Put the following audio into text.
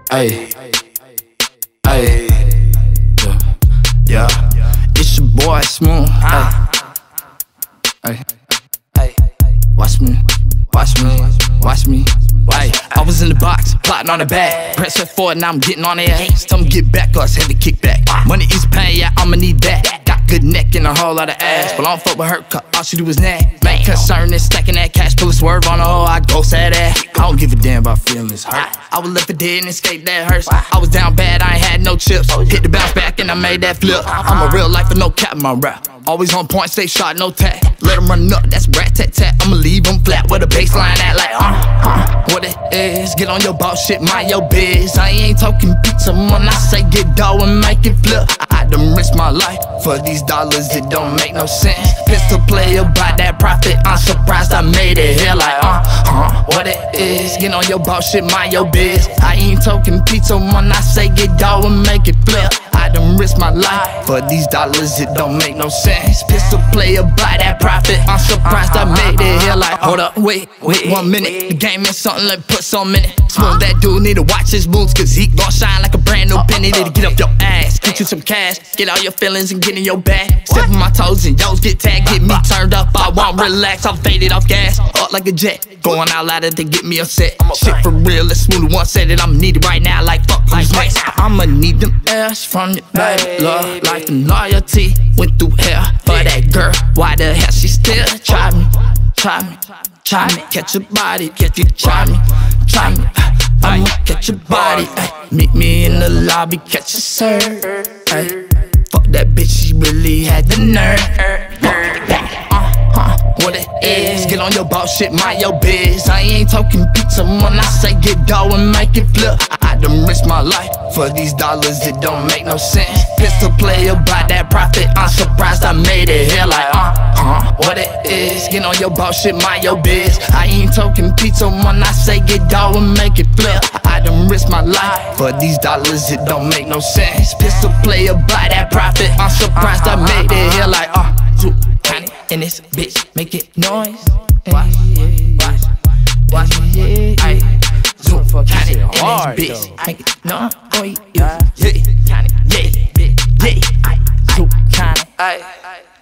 Ay, ay, yeah, it's your boy Smooth. Ay, watch me, watch me, watch me. Ay, I was in the box, plotting on the bag. Press F4, now I'm getting on their ass. Tell them get back, cause heavy kickback. Money is pain, yeah, I'ma need that. Got good neck and a whole lot of ass, but I don't fuck with her, cause all she do is nag. Main concern is stacking that cash, pull a swerve on her, oh, I go sad ass. I don't give a damn about feelings hurt. I was left for dead and escaped that hearse. I was down bad, I ain't had no chips. Hit the bounce back and I made that flip. I'm a real life with no cap in my rap. Always on point, stay shot, no tag. Let them run up, that's rat-tat-tat. I'ma leave them flat with a baseline at like what it is, get on your boss shit, mind your biz. I ain't talking pizza when I say get dough and make it flip. I done risked my life for these dollars, it don't make no sense. Pistol player by that profit, I'm surprised I made it here like what it is, get on your boss shit, mind your biz. I ain't talking pizza when I say get dough and make it flip. I done risked my life for these dollars, it don't make no sense. Pistol player by that profit, I'm surprised I made it here like hold up, wait 1 minute. The game is something like put some in it. Smooth, that dude need to watch his moves, cause he gon' shine like a brand new penny. Need to get up your ass, get you some cash, get all your feelings and get in your bag. Step on my toes and yo's get tagged, get me turned up, I won't relax. I'm faded off gas, up like a jet, going out louder to get me upset. Shit for real, let's Smooth one said it, I'm needed right now like fuck who's next. I'ma need them airs from you, baby. Love, life and loyalty, went through hell for that girl. Why the hell she still try me, try me, try me, catch your body, catch you, try me, try me. I'ma catch your body, ay. Meet me in the lobby, catch a serve. Ay. Fuck that bitch, she really had the nerve. What it is, get on your boss shit, mind your biz. I ain't talking pizza when I say get dough and make it flip. I done risked my life for these dollars, it don't make no sense. Pistol player by that profit, I'm surprised I made it here like what it is, get on your boss shit, mind your biz. I ain't talking pizza when I say get dough and make it flip. I done risked my life for these dollars, it don't make no sense. Pistol player by that profit, I'm surprised I made it here like in this bitch, make it noise. Watch, ay, zoom for County in this bitch, make it noise. Yeah, zoom County, ay.